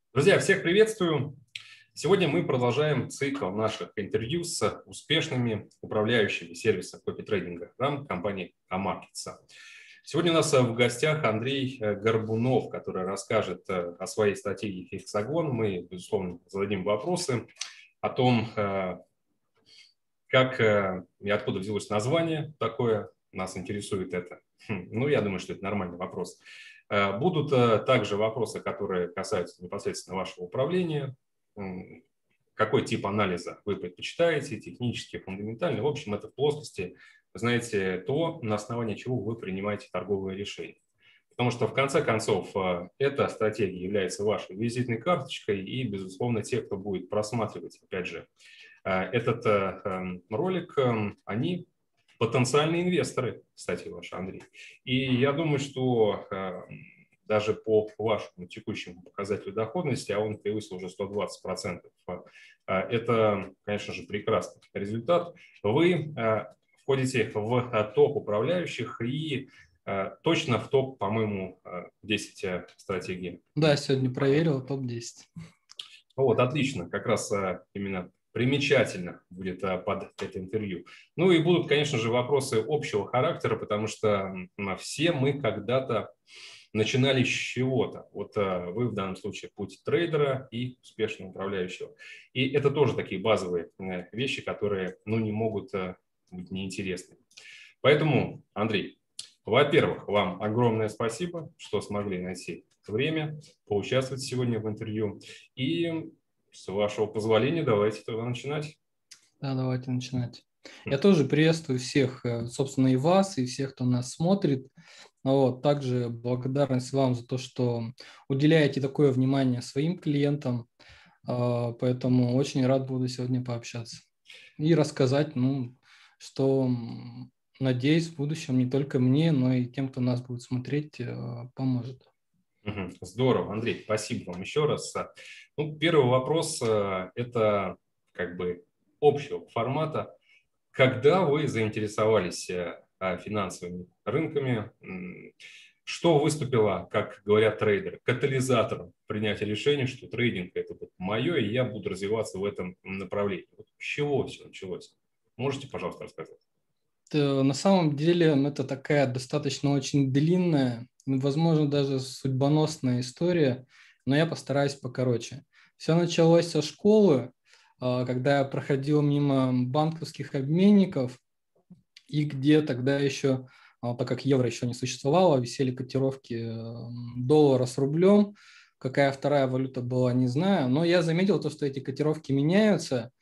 Друзья, всех приветствую. Сегодня мы продолжаем цикл наших интервью с успешными управляющими сервиса копитрейдинга компании Amarkets. Сегодня у нас в гостях Андрей Горбунов, который расскажет о своей стратегии «Hexagon». Мы, безусловно, зададим вопросы о том, как и откуда взялось название такое. Нас интересует это. Ну, я думаю, что это нормальный вопрос. Будут также вопросы, которые касаются непосредственно вашего управления. Какой тип анализа вы предпочитаете, технический, фундаментальный. В общем, это в плоскости, знаете, то, на основании чего вы принимаете торговые решения. Потому что, в конце концов, эта стратегия является вашей визитной карточкой, и, безусловно, те, кто будет просматривать, опять же, этот ролик, они потенциальные инвесторы, кстати, ваш Андрей. И я думаю, что даже по вашему текущему показателю доходности, а он превысил уже 120%, это, конечно же, прекрасный результат. Вы входите в топ управляющих и точно в топ, по-моему, 10 стратегий. Да, сегодня проверил топ-10. Вот, отлично, как раз именно примечательно будет под это интервью. Ну и будут, конечно же, вопросы общего характера, потому что все мы когда-то начинали с чего-то. Вот вы в данном случае путь трейдера и успешного управляющего. И это тоже такие базовые вещи, которые не могут быть неинтересны. Поэтому, Андрей, во-первых, вам огромное спасибо, что смогли найти время поучаствовать сегодня в интервью. И с вашего позволения давайте тогда начинать. Да, давайте начинать. Я тоже приветствую всех, собственно, и вас, и всех, кто нас смотрит. Вот, также благодарность вам за то, что уделяете такое внимание своим клиентам. Поэтому очень рад буду сегодня пообщаться и рассказать, что, надеюсь, в будущем не только мне, но и тем, кто нас будет смотреть, поможет. Здорово, Андрей, спасибо вам еще раз. Первый вопрос – это как бы общего формата. Когда вы заинтересовались финансовыми рынками, что выступило, как говорят трейдеры, катализатором принятия решения, что трейдинг – это мое, и я буду развиваться в этом направлении? С чего все началось? Можете, пожалуйста, рассказать? На самом деле это такая достаточно очень длинная, возможно, даже судьбоносная история, но я постараюсь покороче. Все началось со школы, когда я проходил мимо банковских обменников, и где тогда еще, так как евро еще не существовало, висели котировки доллара с рублем. Какая вторая валюта была, не знаю, но я заметил то, что эти котировки меняются,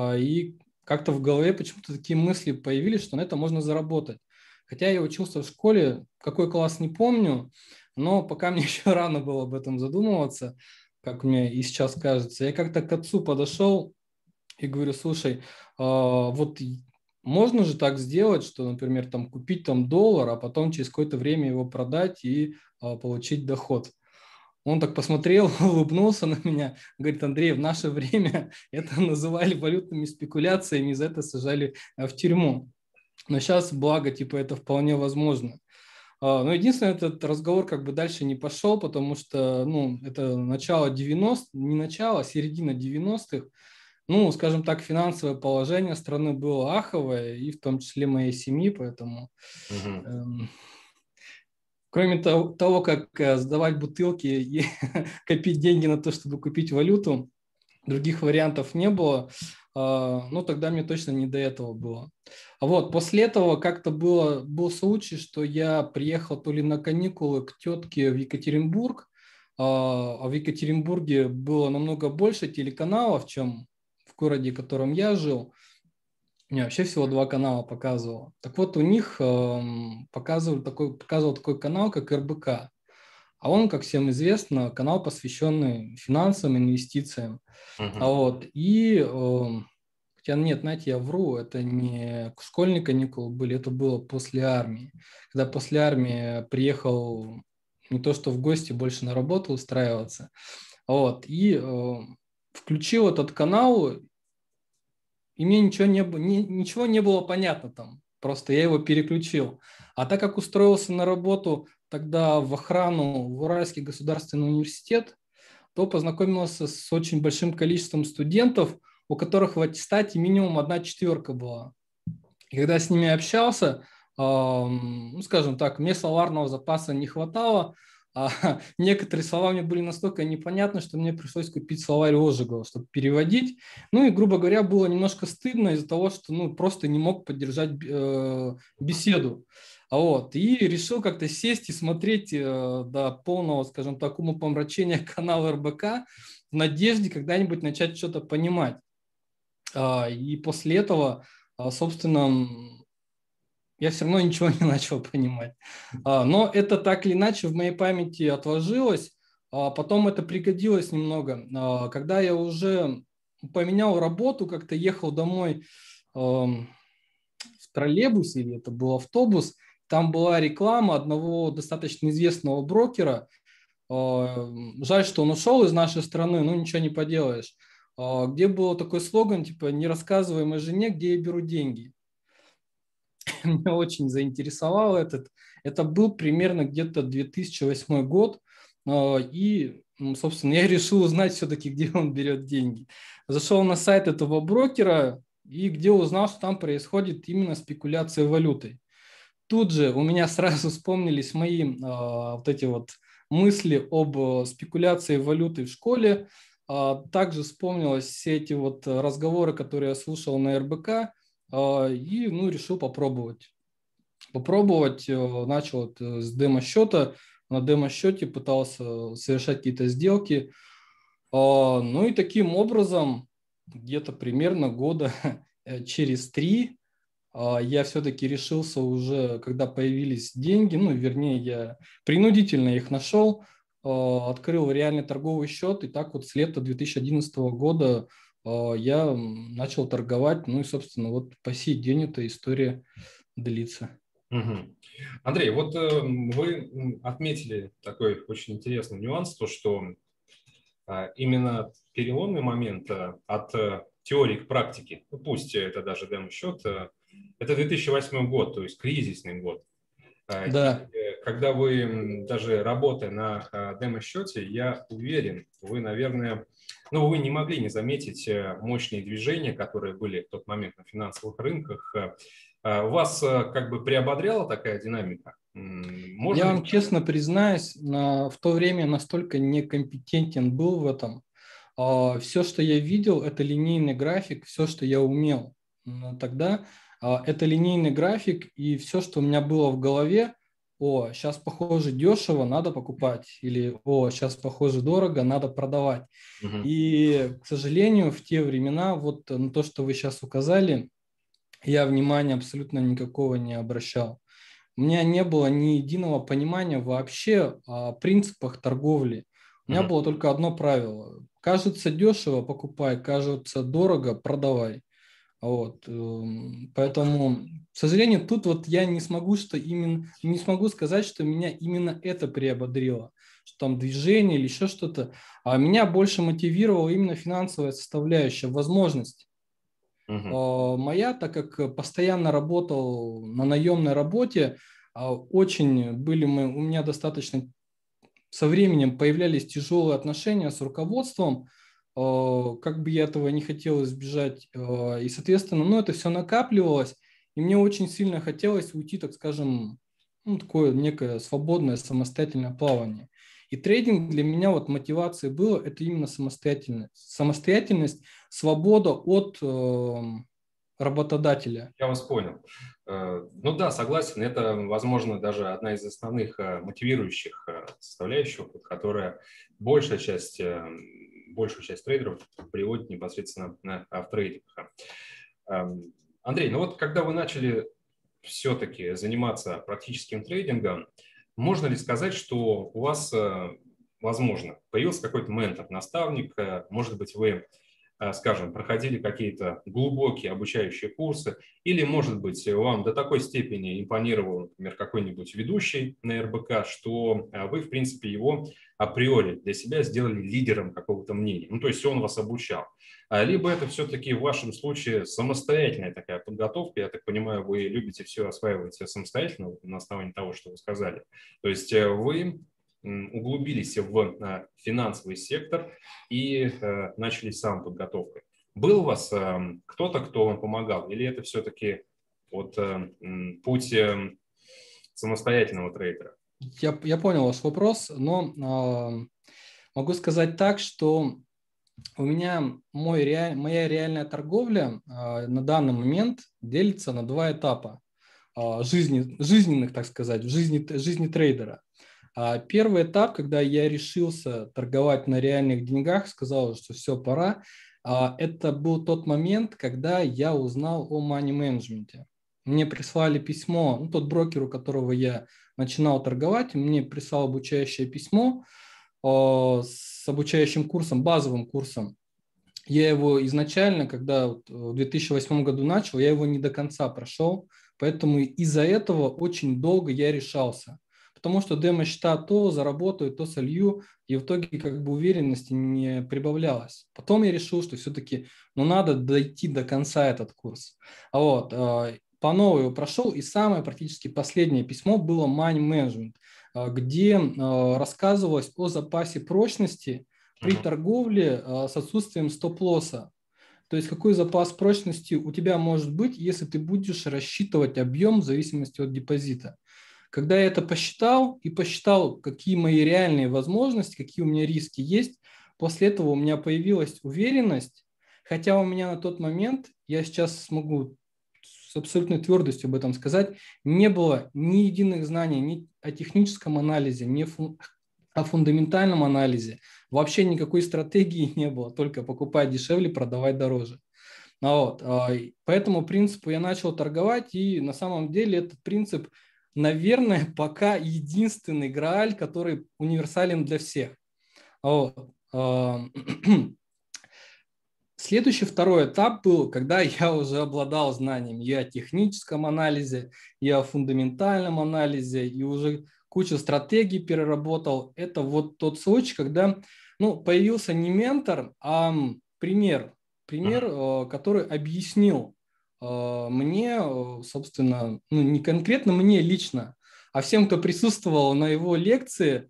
и как-то в голове почему-то такие мысли появились, что на это можно заработать. Хотя я учился в школе, какой класс не помню, но пока мне еще рано было об этом задумываться, как мне и сейчас кажется. Я как-то к отцу подошел и говорю: слушай, вот можно же так сделать, что, например, там купить там доллар, а потом через какое-то время его продать и получить доход. Он так посмотрел, улыбнулся на меня, говорит: Андрей, в наше время это называли валютными спекуляциями, и за это сажали в тюрьму. Но сейчас, благо, типа, это вполне возможно. Но единственное, этот разговор как бы дальше не пошел, потому что, это начало 90-х, не начало, а середина 90-х. Скажем так, финансовое положение страны было аховое, и в том числе моей семьи, поэтому... Кроме того, как сдавать бутылки и копить деньги на то, чтобы купить валюту, других вариантов не было. Тогда мне точно не до этого было. После этого как-то был случай, что я приехал то ли на каникулы к тетке в Екатеринбург, а в Екатеринбурге было намного больше телеканалов, чем в городе, в котором я жил. Не, вообще всего 2 канала показывал. Так вот, у них показывал такой канал, как РБК. А он, как всем известно, канал, посвященный финансовым инвестициям. Хотя нет, знаете, я вру, это не школьные каникулы были, это было после армии. Когда после армии приехал не то что в гости, больше на работу устраиваться. Включил этот канал, и мне ничего не было понятно там. Просто я его переключил. А так как устроился на работу тогда в охрану в Уральский государственный университет, то познакомился с очень большим количеством студентов, у которых в аттестате минимум 1 четверка была. И когда с ними общался, ну, скажем так, мне словарного запаса не хватало, а некоторые слова мне были настолько непонятны, что мне пришлось купить словарь Ожегова, чтобы переводить. Ну и, грубо говоря, было немножко стыдно из-за того, что ну, просто не мог поддержать беседу. Вот. И решил как-то сесть и смотреть до полного, скажем так, умопомрачения канал РБК в надежде когда-нибудь начать что-то понимать. И после этого, собственно, я все равно ничего не начал понимать. Но это так или иначе в моей памяти отложилось. Потом это пригодилось немного. Когда я уже поменял работу, как-то ехал домой в троллейбусе, или это был автобус, там была реклама одного достаточно известного брокера. Жаль, что он ушел из нашей страны, но ничего не поделаешь. Где был такой слоган, типа «Не рассказывай моей жене, где я беру деньги». Меня очень заинтересовал этот. Это был примерно где-то 2008 год. И, собственно, я решил узнать все-таки, где он берет деньги. Зашел на сайт этого брокера и где узнал, что там происходит именно спекуляция валютой. Тут же у меня сразу вспомнились мои вот эти вот мысли об спекуляции валютой в школе. Также вспомнилось все эти вот разговоры, которые я слушал на РБК, и ну, решил попробовать. Начал с демо-счета. На демо-счете пытался совершать какие-то сделки. Ну и таким образом, где-то примерно года через 3 я все-таки решился уже, когда появились деньги, ну, вернее, я принудительно их нашел, открыл реальный торговый счет, и так вот с лета 2011 года я начал торговать, ну и, собственно, вот по сей день эта история длится. Угу. Андрей, вот вы отметили такой очень интересный нюанс, то, что именно переломный момент от теории к практике, ну, пусть это даже демо-счет, это 2008 год, то есть кризисный год. Да. И когда вы, даже работая на демо-счете, я уверен, вы, наверное, ну, вы не могли не заметить мощные движения, которые были в тот момент на финансовых рынках. Вас как бы приободряла такая динамика? Можно Я ли вам честно признаюсь, в то время настолько некомпетентен был в этом. Все, что я видел, это линейный график, все, что я умел тогда, это линейный график, и все, что у меня было в голове, сейчас похоже дешево, надо покупать, или сейчас похоже дорого, надо продавать. Мгм. И, к сожалению, в те времена, вот на то, что вы сейчас указали, я внимания абсолютно никакого не обращал. У меня не было ни единого понимания вообще о принципах торговли. У меня Мгм. было только одно правило. Кажется дешево – покупай, кажется дорого – продавай. Вот. Поэтому, к сожалению, тут вот я не смогу сказать, что меня именно это приободрило, что там движение или еще что-то. А меня больше мотивировала именно финансовая составляющая, возможность. Мгм. Моя, так как постоянно работал на наемной работе, очень были у меня достаточно со временем появлялись тяжелые отношения с руководством, как бы я этого не хотел избежать, и, соответственно, ну, это все накапливалось, и мне очень сильно хотелось уйти, так скажем, ну, такое некое свободное самостоятельное плавание. И трейдинг для меня вот мотивацией было это именно самостоятельность, свобода от работодателя. Я вас понял. Ну да, согласен, это, возможно, даже одна из основных мотивирующих составляющих, вот, которая большую часть трейдеров приводит непосредственно в трейдинг. Андрей, ну вот когда вы начали все-таки заниматься практическим трейдингом, можно ли сказать, что у вас, возможно, появился какой-то ментор, наставник, может быть, вы скажем, проходили какие-то глубокие обучающие курсы, или, может быть, вам до такой степени импонировал, например, какой-нибудь ведущий на РБК, что вы, в принципе, его априори для себя сделали лидером какого-то мнения. Ну, то есть он вас обучал. Либо это все-таки в вашем случае самостоятельная такая подготовка. Я так понимаю, вы любите все осваивать самостоятельно на основании того, что вы сказали. То есть вы углубились в финансовый сектор и начали с самоподготовкой. Был у вас кто-то, кто вам помогал, или это все-таки вот путь самостоятельного трейдера? Я понял ваш вопрос, но могу сказать так, что у меня моя реальная торговля на данный момент делится на два этапа жизненных, так сказать, в жизни трейдера. Первый этап, когда я решился торговать на реальных деньгах, сказал, что все, пора, это был тот момент, когда я узнал о мани-менеджменте. Мне прислали письмо, ну, тот брокер, у которого я начинал торговать, мне прислал обучающее письмо с обучающим курсом, базовым курсом. Я его изначально, когда в 2008 году начал, я его не до конца прошел, поэтому из-за этого очень долго я решался. Потому что демо-счета то заработаю, то солью, и в итоге как бы уверенности не прибавлялось. Потом я решил, что все-таки надо дойти до конца этот курс. По новой его прошел, и самое практически последнее письмо было Money Management, где рассказывалось о запасе прочности при торговле с отсутствием стоп-лосса. То есть какой запас прочности у тебя может быть, если ты будешь рассчитывать объем в зависимости от депозита. Когда я это посчитал и посчитал, какие мои реальные возможности, какие у меня риски есть, после этого у меня появилась уверенность, хотя у меня на тот момент, я сейчас смогу с абсолютной твердостью об этом сказать, не было ни единых знаний ни о техническом анализе, ни о фундаментальном анализе. Вообще никакой стратегии не было, только покупать дешевле, продавать дороже. По этому принципу я начал торговать, и на самом деле этот принцип, наверное, пока единственный грааль, который универсален для всех. Следующий второй этап был, когда я уже обладал знаниями и о техническом анализе, и о фундаментальном анализе, и уже кучу стратегий переработал. Это вот тот случай, когда появился не ментор, а пример, который объяснил мне, собственно, не конкретно мне лично, а всем, кто присутствовал на его лекции,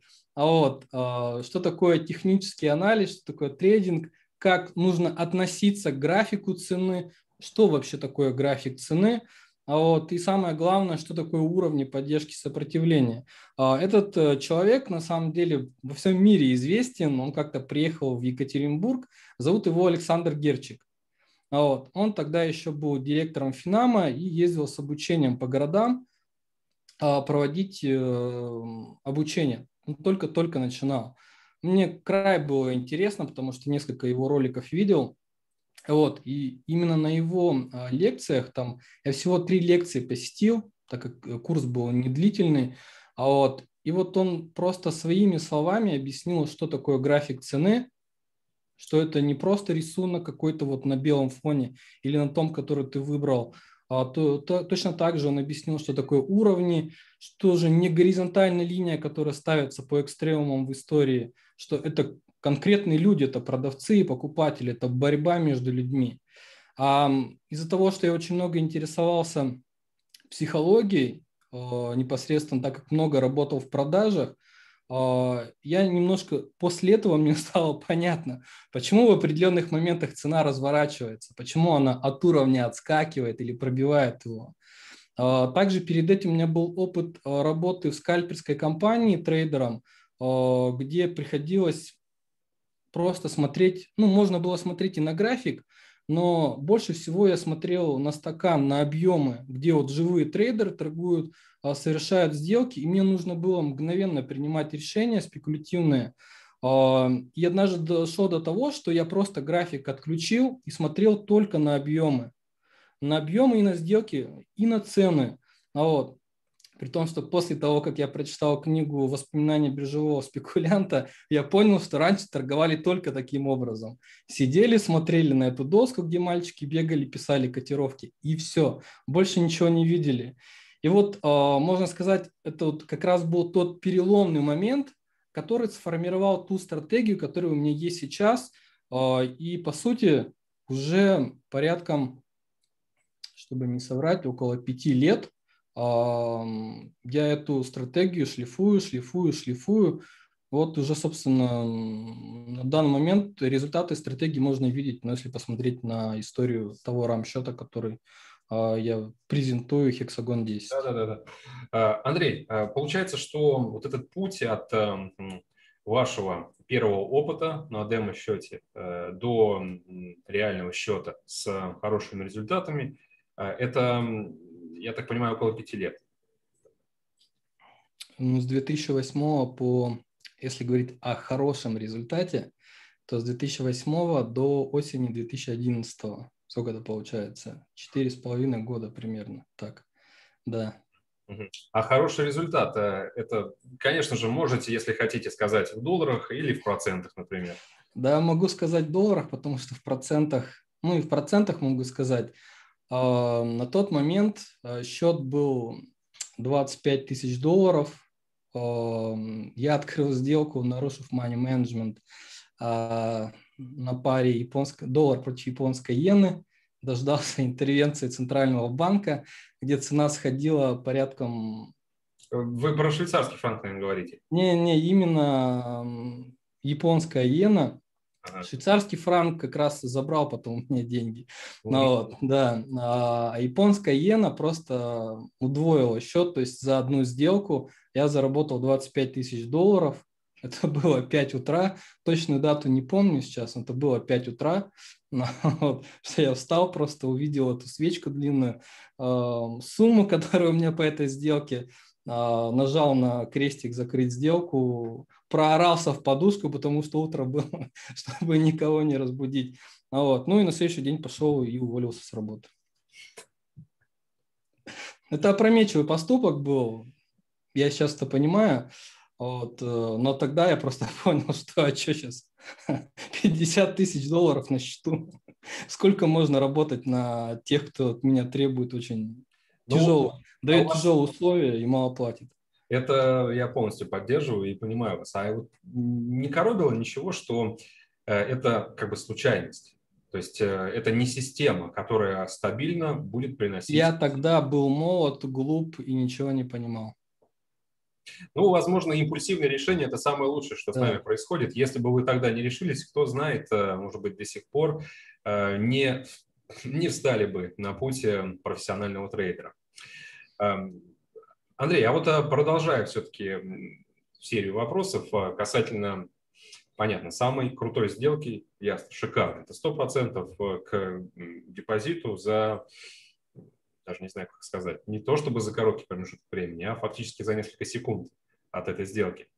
что такое технический анализ, что такое трейдинг, как нужно относиться к графику цены, что вообще такое график цены, и самое главное, что такое уровни поддержки сопротивления. Этот человек на самом деле во всем мире известен, он как-то приехал в Екатеринбург, зовут его Александр Герчик. Он тогда еще был директором Финама и ездил с обучением по городам проводить обучение. Он только-только начинал. Мне край было интересно, потому что несколько его роликов видел. И именно на его лекциях, там я всего 3 лекции посетил, так как курс был не длительный. И вот он просто своими словами объяснил, что такое график цены, что это не просто рисунок какой-то вот на белом фоне или на том, который ты выбрал. Точно так же он объяснил, что такое уровни, что же не горизонтальная линия, которая ставится по экстремумам в истории, что это конкретные люди, это продавцы и покупатели, это борьба между людьми. Из-за того, что я очень много интересовался психологией, непосредственно так как много работал в продажах, я немножко после этого мне стало понятно, почему в определенных моментах цена разворачивается, почему она от уровня отскакивает или пробивает его. Также перед этим у меня был опыт работы в скальперской компании трейдером, где приходилось просто смотреть, можно было смотреть и на график, но больше всего я смотрел на стакан, на объемы, где вот живые трейдеры торгуют, совершают сделки, и мне нужно было мгновенно принимать решения спекулятивные. И однажды дошло до того, что я просто график отключил и смотрел только на объемы и на сделки, и на цены. При том, что после того, как я прочитал книгу «Воспоминания биржевого спекулянта», я понял, что раньше торговали только таким образом. Сидели, смотрели на эту доску, где мальчики бегали, писали котировки, и все. Больше ничего не видели. И вот, можно сказать, это вот как раз был тот переломный момент, который сформировал ту стратегию, которая у меня есть сейчас. И, по сути, уже порядком, чтобы не соврать, около 5 лет я эту стратегию шлифую. Вот уже, собственно, на данный момент результаты стратегии можно видеть, но если посмотреть на историю того рамсчета, который я презентую, Hexagon 10. Да-да-да. Андрей, получается, что вот этот путь от вашего первого опыта на демо-счете до реального счета с хорошими результатами, это, я так понимаю, около 5 лет. Ну, с 2008 по, если говорить о хорошем результате, то с 2008 до осени 2011. Сколько это получается? 4,5 года примерно. Так, да. Мгм. А хороший результат, это, конечно же, можете, если хотите, сказать в долларах или в процентах, например. Да, могу сказать в долларах, потому что в процентах, ну и в процентах могу сказать, на тот момент счет был 25 тысяч долларов. Я открыл сделку, нарушив money management на паре доллар против японской иены. Дождался интервенции Центрального банка, где цена сходила порядком... Вы про швейцарский франк, наверное, говорите. Не, именно японская иена. Ага. Швейцарский франк как раз забрал потом у меня деньги. Ну, Мгм. вот, да. А японская иена просто удвоила счет, то есть за одну сделку я заработал 25 тысяч долларов. Это было 5 утра, точную дату не помню сейчас, но это было 5 утра. Ну, вот, что я встал, просто увидел эту свечку длинную, сумму, которая у меня по этой сделке, нажал на крестик «Закрыть сделку», проорался в подушку, потому что утро было, чтобы никого не разбудить. Вот. Ну и на следующий день пошел и уволился с работы. Это опрометчивый поступок был, я сейчас это понимаю, вот, но тогда я просто понял, что что сейчас 50 тысяч долларов на счету. Сколько можно работать на тех, кто от меня требует очень Ну, тяжелых, а у дает вас тяжелые условия и мало платит. это я полностью поддерживаю и понимаю вас. А вот не коробило ничего, что это как бы случайность. То есть это не система, которая стабильно будет Я приносить. тогда был молод, глуп и ничего не понимал. Ну, возможно, импульсивное решение – это самое лучшее, что с нами Да. происходит. Если бы вы тогда не решились, кто знает, может быть, до сих пор не, не встали бы на путь профессионального трейдера. Эм, Андрей, а вот продолжая все-таки серию вопросов касательно, понятно, самой крутой сделки, ясно, шикарно. Это 100% к депозиту за, даже не знаю, как сказать, не то чтобы за короткий промежуток времени, а фактически за несколько секунд от этой сделки.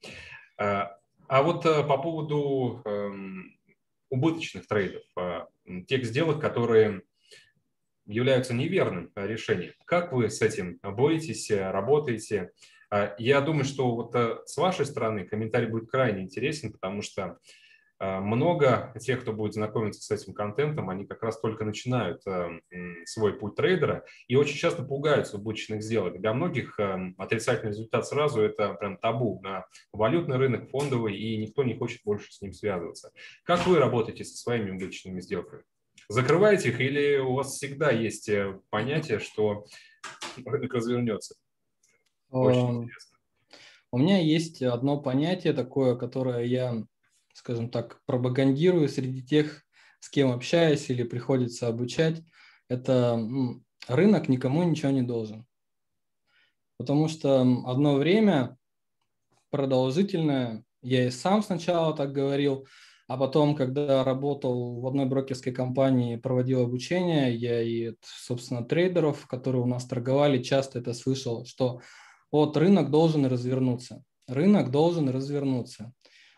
А вот по поводу убыточных трейдов, тех сделок, которые являются неверным решением. Как вы с этим боретесь, работаете? Я думаю, что вот с вашей стороны комментарий будет крайне интересен, потому что много тех, кто будет знакомиться с этим контентом, они как раз только начинают свой путь трейдера и очень часто пугаются убыточных сделок. Для многих отрицательный результат сразу – это прям табу на валютный рынок, фондовый, и никто не хочет больше с ним связываться. Как вы работаете со своими убыточными сделками? Закрываете их или у вас всегда есть понятие, что рынок развернется? Очень У интересно. меня есть одно понятие такое, которое я, скажем так, пропагандирую среди тех, с кем общаюсь или приходится обучать. Это рынок никому ничего не должен. Потому что одно время продолжительное, я и сам сначала так говорил, а потом, когда работал в одной брокерской компании, проводил обучение, я и, собственно, трейдеров, которые у нас торговали, часто это слышал, что вот рынок должен развернуться. Рынок должен развернуться.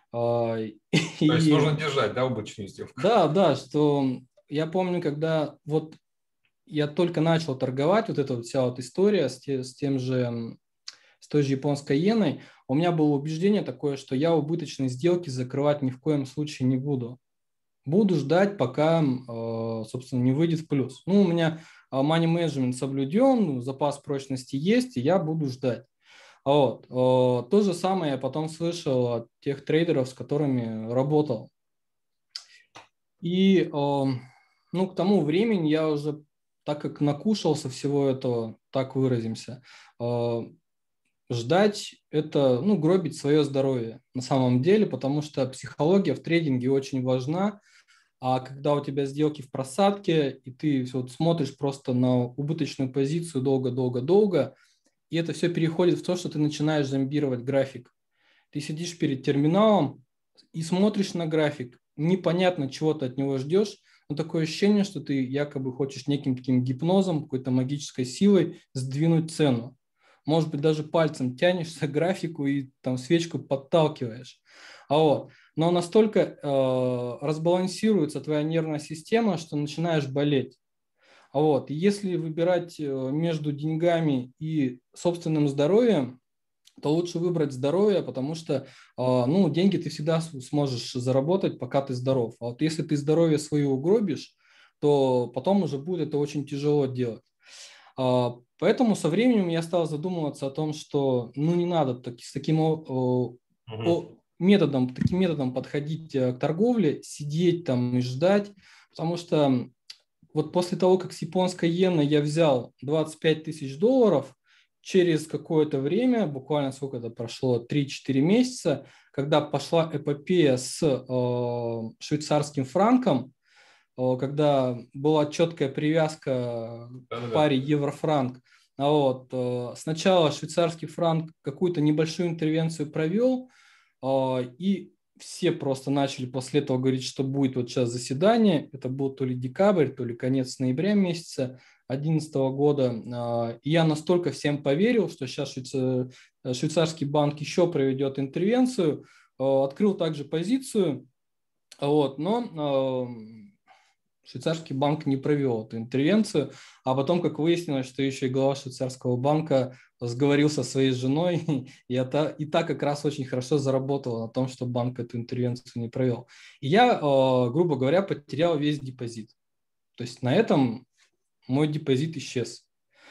То есть И нужно держать, да, убыточную сделку? да, что я помню, когда вот я только начал торговать, вот эта вот вся вот история с тем же, с той же японской иеной, у меня было убеждение такое, что я убыточные сделки закрывать ни в коем случае не буду. Буду ждать, пока, собственно, не выйдет в плюс. Ну, у меня money management соблюден, запас прочности есть, и я буду ждать. Вот. То же самое я потом слышал от тех трейдеров, с которыми работал. И ну, к тому времени я уже, так как накушался всего этого, так выразимся, ждать – это, ну, гробить свое здоровье на самом деле, потому что психология в трейдинге очень важна. А когда у тебя сделки в просадке, и ты вот смотришь просто на убыточную позицию долго-долго-долго, и это все переходит в то, что ты начинаешь зомбировать график. Ты сидишь перед терминалом и смотришь на график, непонятно, чего ты от него ждешь, но такое ощущение, что ты якобы хочешь неким таким гипнозом, какой-то магической силой сдвинуть цену. Может быть, даже пальцем тянешься к графику и там свечку подталкиваешь. Но настолько разбалансируется твоя нервная система, что начинаешь болеть. И если выбирать между деньгами и собственным здоровьем, то лучше выбрать здоровье, потому что ну, деньги ты всегда сможешь заработать, пока ты здоров. А вот если ты здоровье свое угробишь, то потом уже будет это очень тяжело делать. Поэтому со временем я стал задумываться о том, что ну, не надо с таким таким методом подходить к торговле, сидеть там и ждать, потому что вот после того, как с японской иены я взял 25 тысяч долларов, через какое-то время, буквально сколько это прошло, 3-4 месяца, когда пошла эпопея с швейцарским франком, когда была четкая привязка к паре евро-франк. Сначала швейцарский франк какую-то небольшую интервенцию провел, и все просто начали после этого говорить, что будет вот сейчас заседание. Это был то ли декабрь, то ли конец ноября месяца 2011 года. И я настолько всем поверил, что сейчас швейцарский банк еще проведет интервенцию. Открыл также позицию, но швейцарский банк не провел эту интервенцию, а потом, как выяснилось, что еще и глава швейцарского банка сговорился со своей женой, и та как раз очень хорошо заработала на том, что банк эту интервенцию не провел. И я, грубо говоря, потерял весь депозит. То есть на этом мой депозит исчез.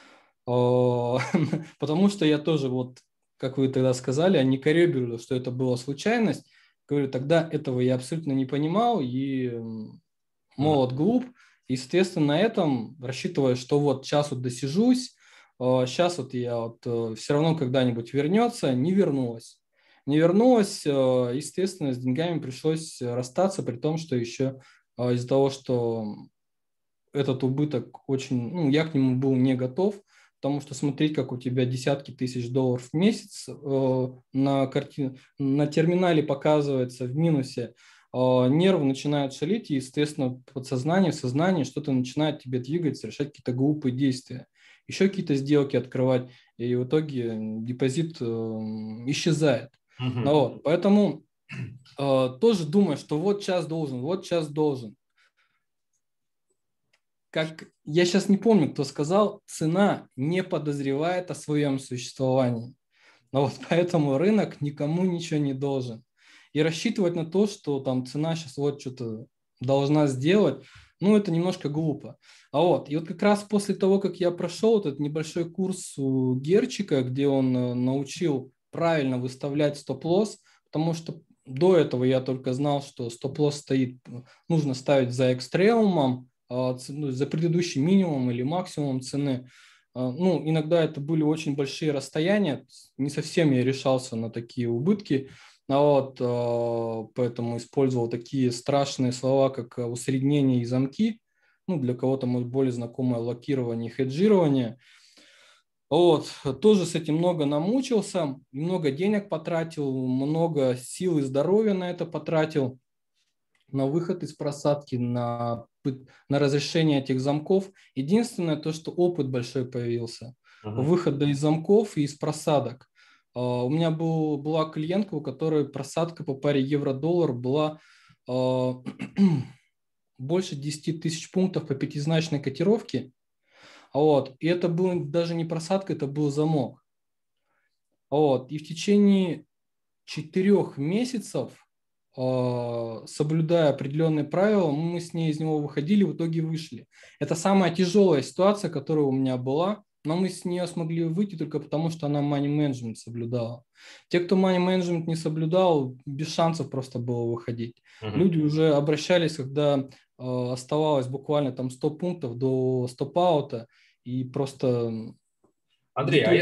Потому что я тоже, вот, как вы тогда сказали, не коррелирую, что это была случайность. Говорю, тогда этого я абсолютно не понимал, и молод, глуп, и, соответственно, на этом рассчитывая, что вот сейчас вот досижусь, сейчас вот я вот все равно когда-нибудь вернется, не вернулась. Не вернулась, естественно, с деньгами пришлось расстаться, при том, что еще из-за того, что этот убыток очень, ну, я к нему был не готов, потому что смотреть, как у тебя десятки тысяч долларов в месяц на терминале показывается в минусе, нервы начинают шалить, и, естественно, подсознание, сознание что-то начинает тебе двигать, совершать какие-то глупые действия, еще какие-то сделки открывать, и в итоге депозит исчезает. Поэтому тоже думаю, что вот сейчас должен, вот сейчас должен. Как я сейчас не помню, кто сказал, цена не подозревает о своем существовании. Но вот поэтому рынок никому ничего не должен. И рассчитывать на то, что там цена сейчас вот что-то должна сделать, ну, это немножко глупо. И вот как раз после того, как я прошел этот небольшой курс у Герчика, где он научил правильно выставлять стоп-лосс, потому что до этого я только знал, что стоп-лосс стоит, нужно ставить за экстремумом, за предыдущий минимум или максимум цены. Ну, иногда это были очень большие расстояния, не совсем я решался на такие убытки, поэтому использовал такие страшные слова, как усреднение и замки, ну, для кого-то, может, более знакомое локирование и хеджирование. Тоже с этим много намучился, много денег потратил, много сил и здоровья на это потратил, на выход из просадки, на разрешение этих замков. Единственное то, что опыт большой появился. Выхода из замков и из просадок. У меня была клиентка, у которой просадка по паре евро-доллар была больше 10 тысяч пунктов по пятизначной котировке. И это был даже не просадка, это был замок. И в течение 4 месяцев, соблюдая определенные правила, мы с ней из него выходили, в итоге вышли. Это самая тяжелая ситуация, которая у меня была, но мы с нее смогли выйти только потому, что она money management соблюдала. Те, кто money management не соблюдал, без шансов просто было выходить. Люди уже обращались, когда оставалось буквально там 100 пунктов до стоп-аута, и просто... Андрей,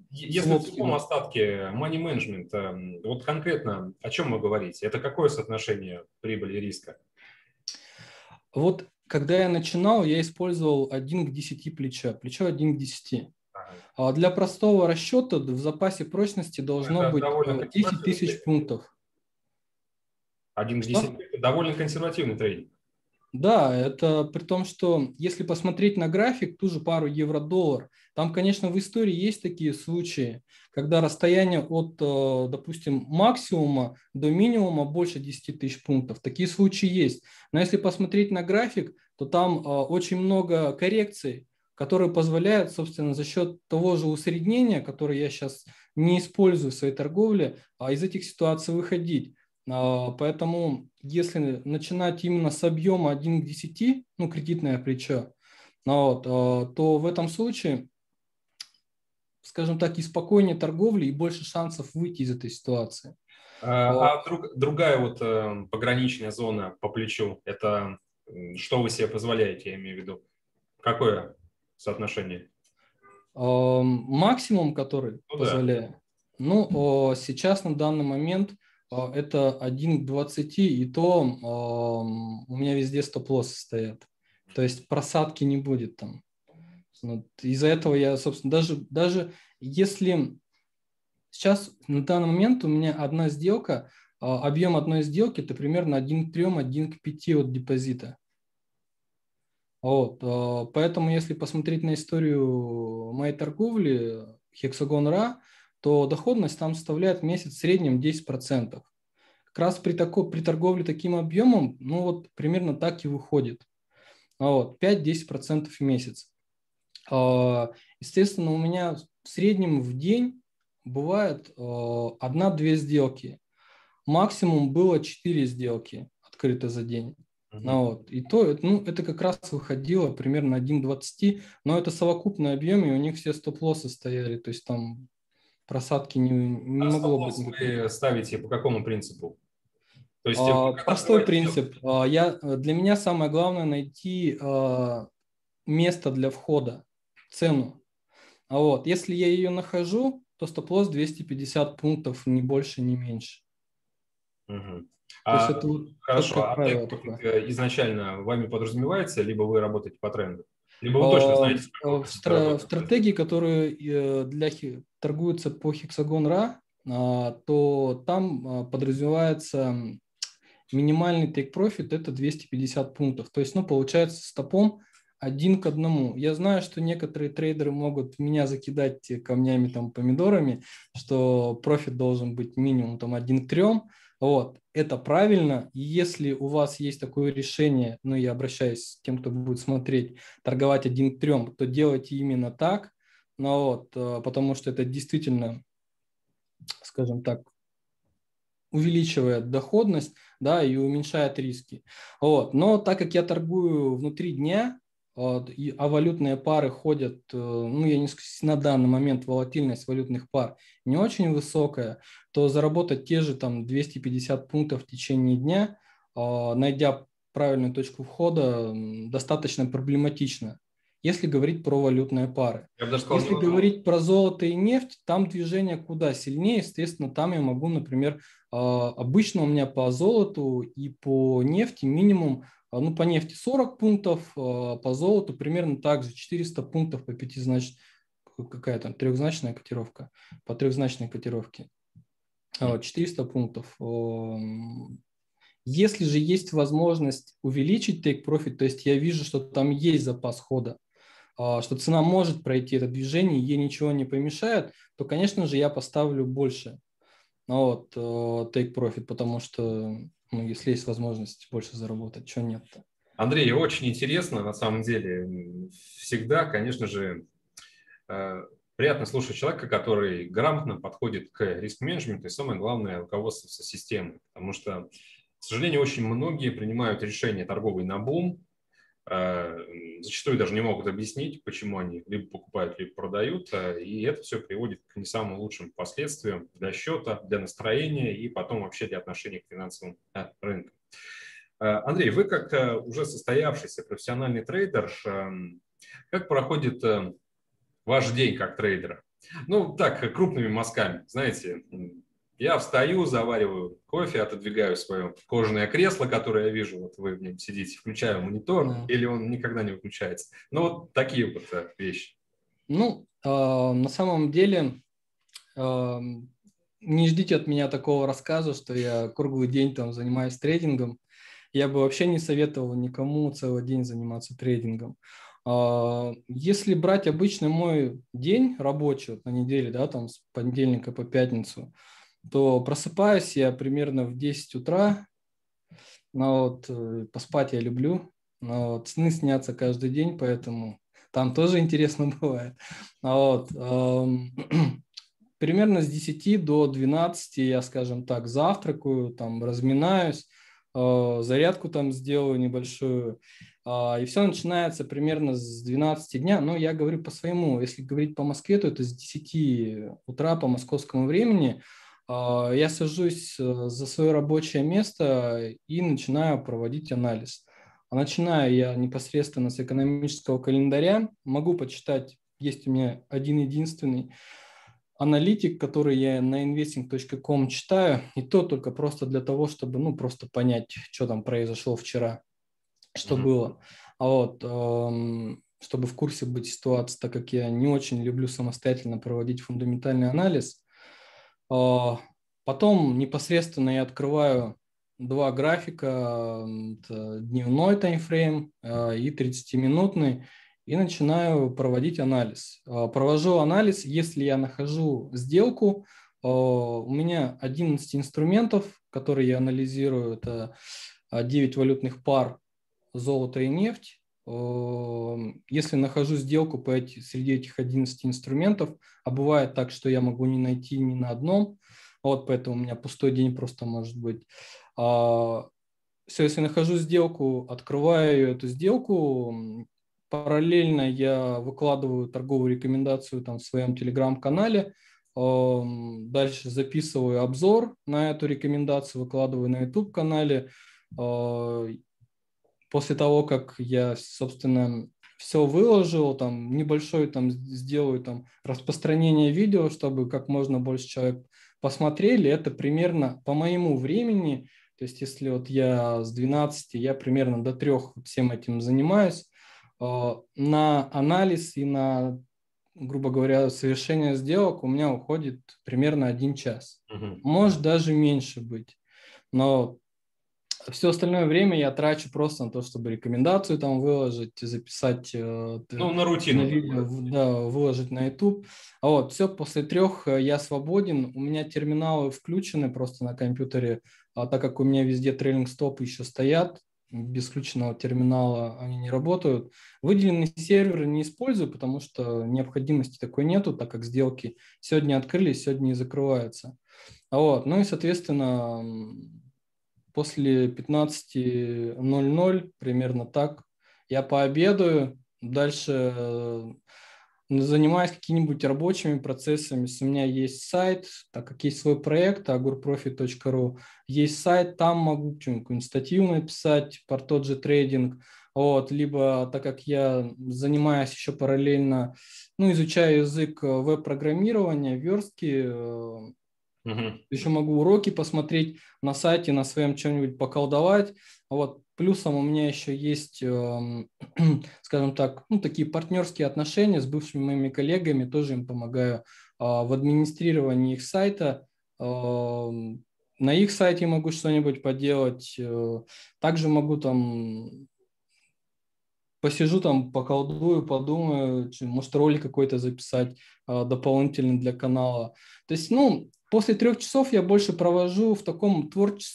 Если в свопки. сухом остатке money management, вот конкретно о чем вы говорите? Это какое соотношение прибыли и риска? Вот когда я начинал, я использовал 1 к 10 плеча, плечо 1 к 10. Ага. А для простого расчета в запасе прочности Ну, должно это быть довольно 10 консервативный тысяч трейдинг. пунктов. 1 к 10 Что? это довольно консервативный трейдинг. Да, это при том, что если посмотреть на график, ту же пару евро-доллар, там, конечно, в истории есть такие случаи, когда расстояние от, допустим, максимума до минимума больше 10 тысяч пунктов. Такие случаи есть. Но если посмотреть на график, то там очень много коррекций, которые позволяют, собственно, за счет того же усреднения, которое я сейчас не использую в своей торговле, из этих ситуаций выходить. Поэтому, если начинать именно с объема 1 к 10, ну, кредитное плечо, то в этом случае, скажем так, и спокойнее торговли, и больше шансов выйти из этой ситуации. Другая вот пограничная зона по плечу, это что вы себе позволяете, я имею в виду? Какое соотношение? Максимум, который Ну да. позволяет, ну, сейчас на данный момент это 1 к 20, и то у меня везде стоп-лоссы стоят. То есть просадки не будет там. Вот из-за этого я, собственно, даже если сейчас на данный момент у меня одна сделка, объем одной сделки это примерно 1 к 3, 1 к 5 от депозита. Поэтому, если посмотреть на историю моей торговли Hexagon Ra, то доходность там составляет в месяц в среднем 10%. Как раз при торговле таким объемом, ну вот примерно так и выходит. 5-10% в месяц. Естественно, у меня в среднем в день бывает 1-2 сделки. Максимум было 4 сделки открыто за день. Мгм. И то, ну, это как раз выходило примерно 1 к 20, но это совокупный объем, и у них все стоп-лоссы стояли, то есть там просадки не А могло быть стоп-лосс никакой. вы ставите по какому принципу? То есть вы когда Простой открываете сделку? принцип. Для меня самое главное найти место для входа, цену. Если я ее нахожу, то стоп-лосс 250 пунктов, ни больше, ни меньше. Мгм. То есть А, это вот хорошо, четкое а правило тейк-профит такое. изначально вами подразумевается, либо вы работаете по тренду? Либо вы точно знаете, сколько вы хотите В заработать на стратегии, сделке? которые торгуются по Hexagon Ra, то там подразумевается минимальный take profit это 250 пунктов. То есть, ну, получается стопом 1 к 1. Я знаю, что некоторые трейдеры могут меня закидать камнями, там, помидорами, что профит должен быть минимум там 1 к 3. Это правильно. И если у вас есть такое решение, ну, я обращаюсь к тем, кто будет смотреть, торговать 1 к 3, то делайте именно так. Потому что это действительно, скажем так, увеличивает доходность, да, и уменьшает риски. Но так как я торгую внутри дня, а валютные пары ходят, ну, я не скажу, на данный момент волатильность валютных пар не очень высокая, то заработать те же там 250 пунктов в течение дня, найдя правильную точку входа, достаточно проблематично, если говорить про валютные пары. Я бы даже сказал, Если невозможно. говорить про золото и нефть, там движение куда сильнее, естественно, там я могу, например, обычно у меня по золоту и по нефти минимум, ну, по нефти 40 пунктов, по золоту примерно так же 400 пунктов по пятизначной, какая там трехзначная котировка, по трехзначной котировке. 400 пунктов. Если же есть возможность увеличить take profit, то есть я вижу, что там есть запас хода, что цена может пройти это движение, ей ничего не помешает, то, конечно же, я поставлю больше take profit, потому что, ну, если есть возможность больше заработать, что нет-то. Андрей, очень интересно, на самом деле. Всегда, конечно же, приятно слушать человека, который грамотно подходит к риск-менеджменту и, самое главное, руководствоваться системой. Потому что, к сожалению, очень многие принимают решения торговые на бум, зачастую даже не могут объяснить, почему они либо покупают, либо продают, и это все приводит к не самым лучшим последствиям для счета, для настроения и потом вообще для отношения к финансовым рынкам. Андрей, вы как уже состоявшийся профессиональный трейдер, как проходит ваш день как трейдера? Ну, так, крупными мазками, знаете. Я встаю, завариваю кофе, отодвигаю свое кожаное кресло, которое я вижу, вот вы в нем сидите, включаю монитор, Да. или он никогда не выключается. Ну, вот такие вот вещи. Ну, на самом деле, а, не ждите от меня такого рассказа, что я круглый день там занимаюсь трейдингом. Я бы вообще не советовал никому целый день заниматься трейдингом. Если брать обычный мой день рабочий вот на неделе, да, там с понедельника по пятницу, то просыпаюсь я примерно в 10 утра, но вот поспать я люблю, но вот сны снятся каждый день, поэтому там тоже интересно бывает. Вот, примерно с 10 до 12 я, скажем так, завтракаю, там разминаюсь, зарядку там сделаю небольшую, и все начинается примерно с 12 дня. Но я говорю по своему, если говорить по Москве, то это с 10 утра по московскому времени. Я сажусь за свое рабочее место и начинаю проводить анализ. А начинаю я непосредственно с экономического календаря. Могу почитать, есть у меня один единственный аналитик, который я на investing.com читаю, и то только просто для того, чтобы, ну, просто понять, что там произошло вчера, что Мгм. было. Чтобы в курсе быть ситуации, так как я не очень люблю самостоятельно проводить фундаментальный анализ. Потом непосредственно я открываю два графика, это дневной таймфрейм и 30-минутный, и начинаю проводить анализ. Провожу анализ, если я нахожу сделку, у меня 11 инструментов, которые я анализирую, это 9 валютных пар, золото и нефть. Если нахожу сделку среди этих 11 инструментов, а бывает так, что я могу не найти ни на одном, вот поэтому у меня пустой день просто может быть. Все, если нахожу сделку, открываю эту сделку, параллельно я выкладываю торговую рекомендацию там в своем телеграм-канале, дальше записываю обзор на эту рекомендацию, выкладываю на YouTube-канале. После того, как я, собственно, все выложил, там небольшое там сделаю там распространение видео, чтобы как можно больше человек посмотрели, это примерно по моему времени, то есть если вот я с 12, я примерно до 3 всем этим занимаюсь, на анализ и на, грубо говоря, совершение сделок у меня уходит примерно 1 час. Мгм. Может даже меньше быть. Но все остальное время я трачу просто на то, чтобы рекомендацию там выложить, записать Ну, на на рутину видео, такое. да, выложить на YouTube. А вот все, после 3 я свободен. У меня терминалы включены просто на компьютере, так как у меня везде трейлинг стопы еще стоят, без включенного терминала они не работают. Выделенный сервер не использую, потому что необходимости такой нету, так как сделки сегодня открылись, сегодня и закрываются. Вот. Ну и, соответственно, после 15:00, примерно так, я пообедаю, дальше занимаюсь какими-нибудь рабочими процессами. Если у меня есть сайт, так как есть свой проект agurprofit.ru, есть сайт, там могу какую-нибудь статью написать про тот же трейдинг. Вот, либо так как я занимаюсь еще параллельно, ну, изучаю язык веб-программирования, верстки, Мгм. еще могу уроки посмотреть на сайте, на своем чем-нибудь поколдовать. Вот. Плюсом у меня еще есть, скажем так, ну, такие партнерские отношения с бывшими моими коллегами. Тоже им помогаю в администрировании их сайта. На их сайте могу что-нибудь поделать. Также могу там посижу там, поколдую, подумаю, может, ролик какой-то записать дополнительно для канала. То есть, ну, после 3 часов я больше провожу в таком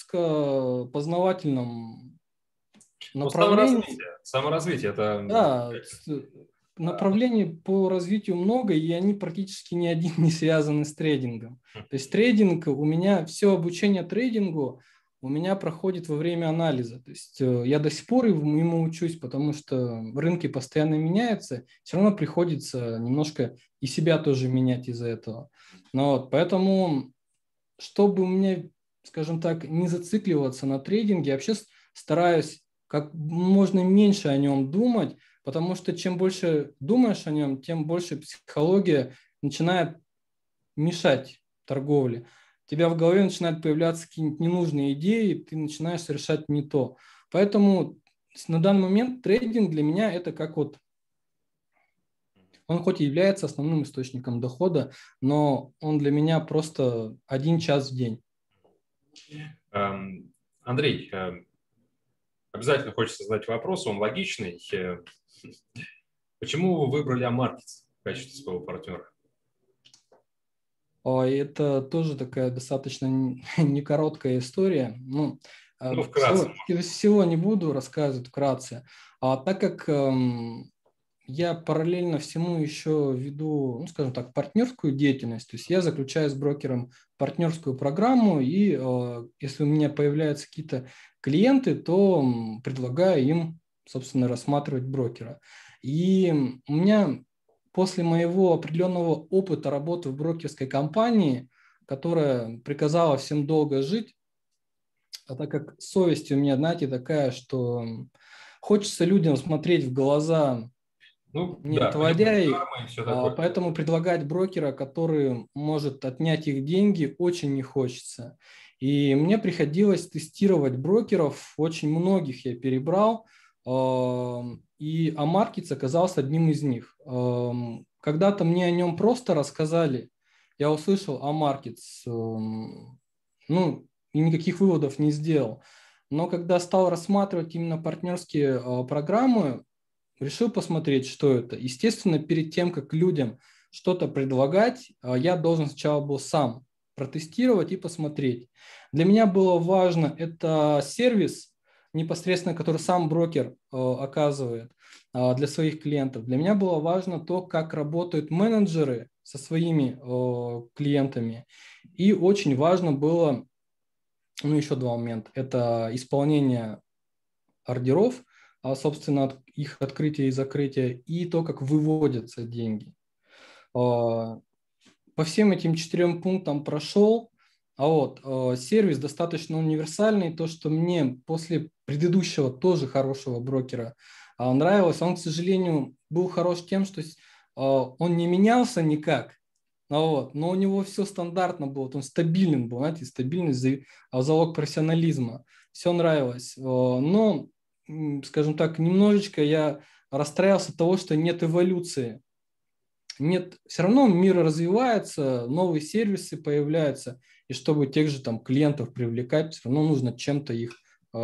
творческо-познавательном Ну, направлении. саморазвитие. Саморазвитие– это Да, направлений по развитию много, и они практически ни один не связаны с трейдингом. То есть трейдинг, у меня все обучение трейдингу у меня проходит во время анализа. То есть я до сих пор ему учусь, потому что рынки постоянно меняются, все равно приходится немножко и себя тоже менять из-за этого. Ну, вот, поэтому, чтобы у меня, скажем так, не зацикливаться на трейдинге, я вообще стараюсь как можно меньше о нем думать, потому что чем больше думаешь о нем, тем больше психология начинает мешать торговле. У тебя в голове начинают появляться какие-нибудь ненужные идеи, ты начинаешь совершать не то. Поэтому на данный момент трейдинг для меня это как вот, он хоть и является основным источником дохода, но он для меня просто 1 час в день. Андрей, обязательно хочется задать вопрос, он логичный. Почему вы выбрали Амаркетс в качестве своего партнера? Это тоже такая достаточно не короткая история. Ну, Вкратце. всего не буду рассказывать вкратце. Так как я параллельно всему еще веду, ну, скажем так, партнерскую деятельность, то есть я заключаю с брокером партнерскую программу, и если у меня появляются какие-то клиенты, то предлагаю им, собственно, рассматривать брокера. И у меня после моего определенного опыта работы в брокерской компании, которая приказала всем долго жить, а так как совесть у меня, знаете, такая, что хочется людям смотреть в глаза, не Да, отводя их, и все такое. поэтому предлагать брокера, который может отнять их деньги, очень не хочется. И мне приходилось тестировать брокеров, очень многих я перебрал, и Амаркетс оказался одним из них. Когда-то мне о нем просто рассказали, я услышал Амаркетс, ну, и никаких выводов не сделал. Но когда стал рассматривать именно партнерские программы, решил посмотреть, что это. Естественно, перед тем, как людям что-то предлагать, я должен сначала был сам протестировать и посмотреть. Для меня было важно это сервис, непосредственно который сам брокер оказывает для своих клиентов. Для меня было важно то, как работают менеджеры со своими клиентами. И очень важно было, ну, еще 2 момента. Это исполнение ордеров, собственно, их открытия и закрытия, и то, как выводятся деньги. По всем этим 4 пунктам прошел, сервис достаточно универсальный, то, что мне после предыдущего тоже хорошего брокера нравилось, он, к сожалению, был хорош тем, что он не менялся никак, но у него все стандартно было, он стабилен был, знаете, стабильность залог профессионализма, все нравилось, но, скажем так, немножечко я расстраивался от того, что нет эволюции. Нет, все равно мир развивается, новые сервисы появляются, и чтобы тех же там клиентов привлекать, все равно нужно чем-то их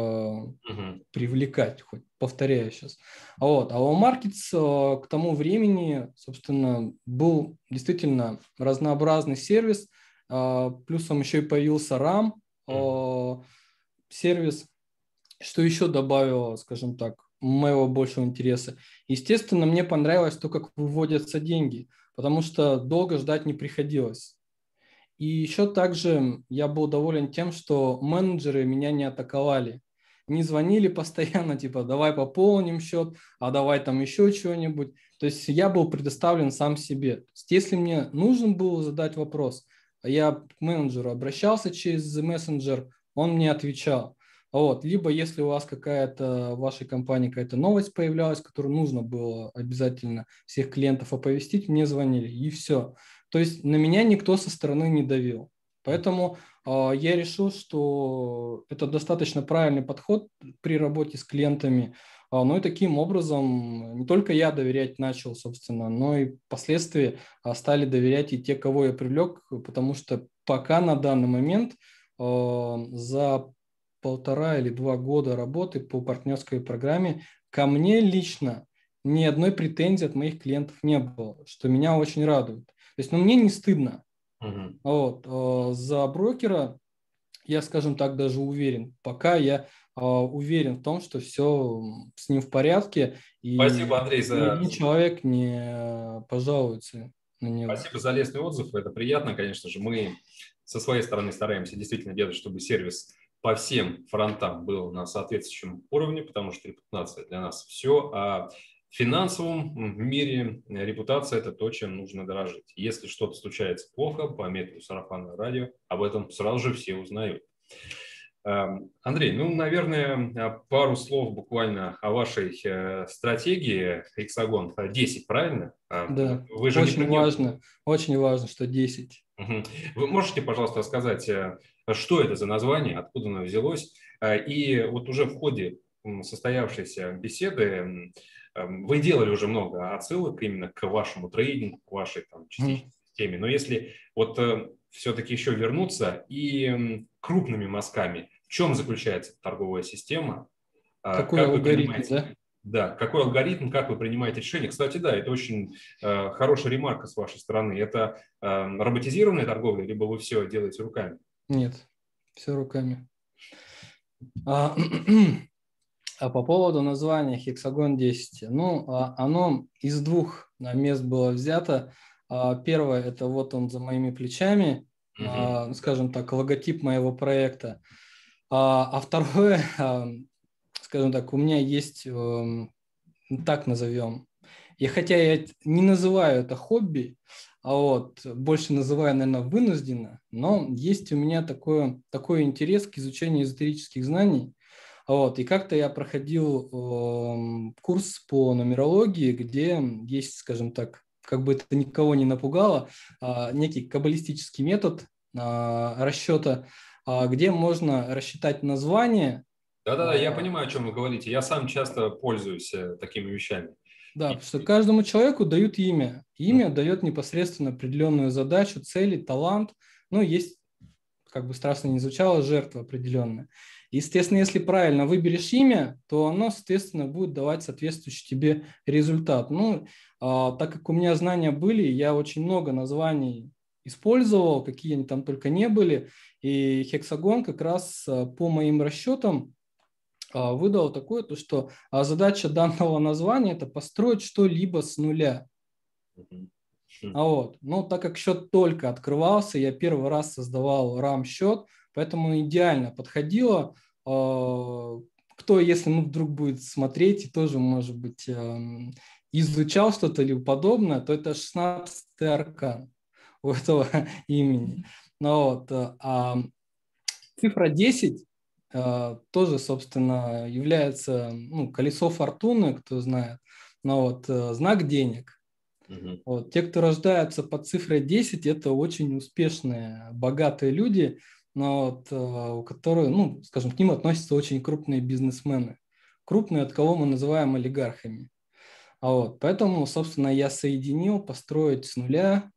привлекать, хоть повторяю сейчас. А у Markets к тому времени, собственно, был действительно разнообразный сервис, плюсом еще и появился RAM сервис, что еще добавило, скажем так, моего большего интереса. Естественно, мне понравилось то, как выводятся деньги, потому что долго ждать не приходилось. И еще также я был доволен тем, что менеджеры меня не атаковали. Не звонили постоянно, типа, давай пополним счет, а давай там еще чего-нибудь. То есть я был предоставлен сам себе. То есть если мне нужен был задать вопрос, я к менеджеру обращался через мессенджер, он мне отвечал. Либо если у вас какая-то в вашей компании какая-то новость появлялась, которую нужно было обязательно всех клиентов оповестить, мне звонили, и все. То есть на меня никто со стороны не давил. Поэтому я решил, что это достаточно правильный подход при работе с клиентами. Ну и таким образом не только я доверять начал, собственно, но и впоследствии стали доверять и те, кого я привлек, потому что пока на данный момент за 1,5 или 2 года работы по партнерской программе ко мне лично ни одной претензии от моих клиентов не было, что меня очень радует. То есть, мне не стыдно. За брокера я, скажем так, даже уверен. Пока я уверен в том, что все с ним в порядке, и Спасибо, Андрей, ни один человек не пожалуется на него. Спасибо за лестный отзыв. Это приятно, конечно же. Мы со своей стороны стараемся действительно делать, чтобы сервис по всем фронтам был на соответствующем уровне, потому что репутация для нас все, а в финансовом мире репутация – это то, чем нужно дорожить. Если что-то случается плохо, по методу сарафанного радио, об этом сразу же все узнают. Андрей, наверное, пару слов буквально о вашей стратегии Hexagon 10, правильно? Да, Вы же очень важно, что 10. Мгм. Вы можете, пожалуйста, рассказать, что это за название, откуда оно взялось? И вот уже в ходе состоявшейся беседы вы делали уже много отсылок именно к вашему трейдингу, к вашей там частичной системе. Но если вот все-таки еще вернуться и крупными мазками, в чем заключается торговая система? Какой Как вы алгоритм, принимаете, да? да, какой алгоритм, как вы принимаете решения? Кстати, да, это очень хорошая ремарка с вашей стороны. Это роботизированная торговля, либо вы все делаете руками? Нет, все руками. А, а по поводу названия Hexagon 10, ну, оно из двух мест было взято. Первое, это вот он за моими плечами, Мгм. скажем так, логотип моего проекта. А второе, скажем так, у меня есть, так назовем, хотя я не называю это хобби, а вот больше называю, наверное, вынужденно, но есть у меня такой интерес к изучению эзотерических знаний. Вот, и как-то я проходил курс по нумерологии, где есть, скажем так, как бы это никого не напугало, некий каббалистический метод расчета, где можно рассчитать название. Да-да-да, я а, понимаю, о чем вы говорите. Я сам часто пользуюсь такими вещами. Да, И- потому что каждому человеку дают имя. Имя дает непосредственно определенную задачу, цели, талант. Ну, есть, как бы страшно не звучало, жертва определенная. Естественно, если правильно выберешь имя, то оно, соответственно, будет давать соответствующий тебе результат. Ну, так как у меня знания были, я очень много названий использовал, какие они там только не были. И Hexagon как раз по моим расчетам выдал такое, то, что задача данного названия – это построить что-либо с нуля. Мгм. Хм. Вот. Но так как счет только открывался, я первый раз создавал RAM-счет, поэтому идеально подходило. Кто, если вдруг будет смотреть и тоже, может быть, изучал что-то или подобное, то это 16-й аркан у этого имени. Ну, вот. Цифра 10 тоже, собственно, является колесо фортуны, кто знает, но вот знак денег. Мгм. Вот. Те, кто рождаются под цифрой 10, это очень успешные, богатые люди, но вот, у которых, скажем, к ним относятся очень крупные бизнесмены. Крупные, от кого мы называем олигархами. Вот. Поэтому, собственно, я соединил построить с нуля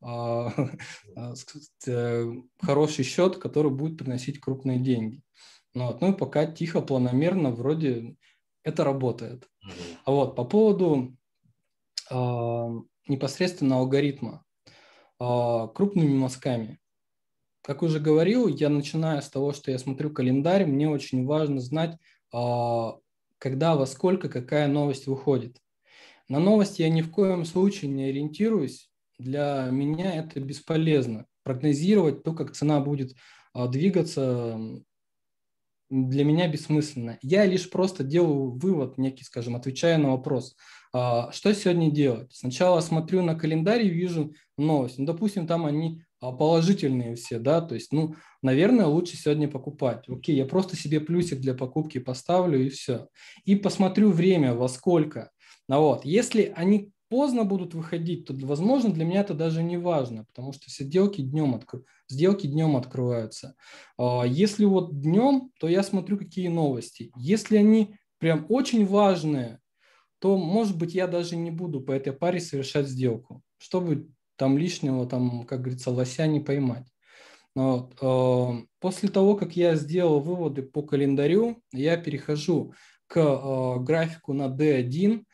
хороший счет, который будет приносить крупные деньги. Ну и пока тихо, планомерно, вроде это работает. Мгм. А вот по поводу а, непосредственно алгоритма крупными мазками. Как уже говорил, я начинаю с того, что я смотрю календарь, мне очень важно знать, когда, во сколько, какая новость выходит. На новости я ни в коем случае не ориентируюсь. Для меня это бесполезно. Прогнозировать то, как цена будет двигаться, для меня бессмысленно. Я лишь просто делаю вывод некий, скажем, отвечая на вопрос, что сегодня делать. Сначала смотрю на календарь и вижу новость. Ну, допустим, там они положительные все, да, то есть, наверное, лучше сегодня покупать. Окей, я просто себе плюсик для покупки поставлю и все. И посмотрю время, во сколько. Вот. Если они поздно будут выходить, то, возможно, для меня это даже не важно, потому что все сделки днем открываются. Если вот днем, то я смотрю, какие новости. Если они прям очень важные, то, может быть, я даже не буду по этой паре совершать сделку, чтобы там лишнего, там, как говорится, лося не поймать. Вот. После того, как я сделал выводы по календарю, я перехожу к графику на D1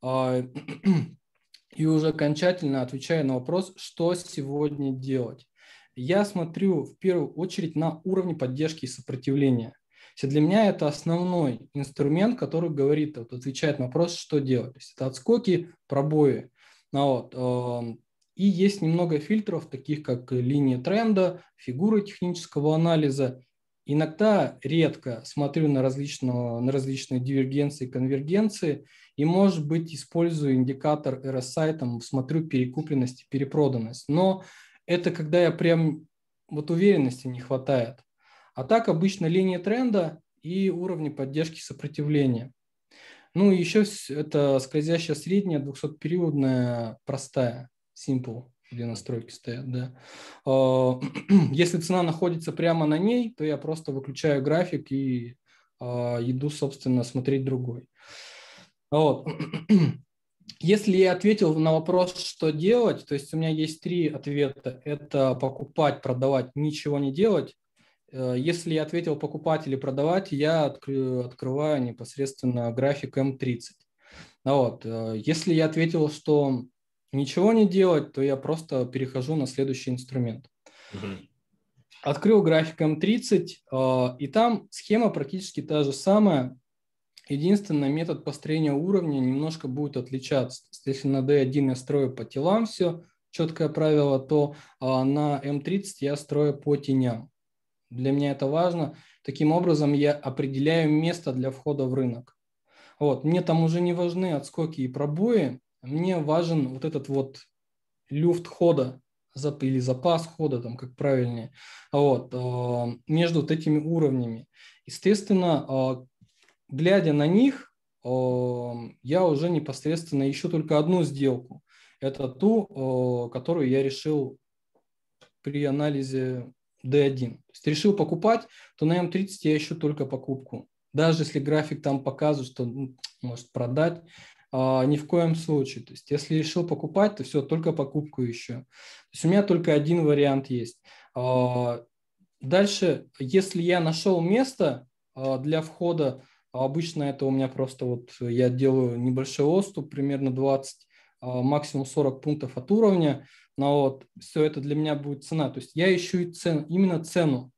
и уже окончательно отвечаю на вопрос, что сегодня делать. Я смотрю в первую очередь на уровни поддержки и сопротивления. Для меня это основной инструмент, который говорит, вот, отвечает на вопрос, что делать. То есть это отскоки, пробои. И есть немного фильтров, таких как линия тренда, фигуры технического анализа. Иногда, редко смотрю на различные дивергенции, конвергенции, и, может быть, использую индикатор RSI, там, смотрю перекупленность и перепроданность. Но это когда я прям вот уверенности не хватает. А так обычно линия тренда и уровни поддержки сопротивления. И еще это скользящая средняя 200-периодная простая, simple. где настройки стоят, да. Если цена находится прямо на ней, то я просто выключаю график и иду, собственно, смотреть другой. Вот. Если я ответил на вопрос, что делать, то есть у меня есть 3 ответа. Это покупать, продавать, ничего не делать. Если я ответил покупать или продавать, я открываю непосредственно график М30. Вот. Если я ответил, что ничего не делать, то я просто перехожу на следующий инструмент. Открыл график М30, и там схема практически та же самая. Единственное, метод построения уровня немножко будет отличаться. То есть, если на D1 я строю по телам все, четкое правило, то на М30 я строю по теням. Для меня это важно. Таким образом, я определяю место для входа в рынок. Вот. Мне там уже не важны отскоки и пробои. Мне важен вот этот вот люфт хода или запас хода, там как правильнее, вот, между вот этими уровнями. Естественно, глядя на них, я уже непосредственно ищу только одну сделку. Это ту, которую я решил при анализе D1. То есть решил покупать, то на М30 я ищу только покупку. Даже если график там показывает, что может продать, ни в коем случае. То есть если решил покупать, то все, только покупку ищу. То есть у меня только один вариант есть. Дальше, если я нашел место для входа, обычно это у меня просто вот я делаю небольшой отступ, примерно 20, максимум 40 пунктов от уровня, но вот все это для меня будет цена. То есть я ищу именно цену,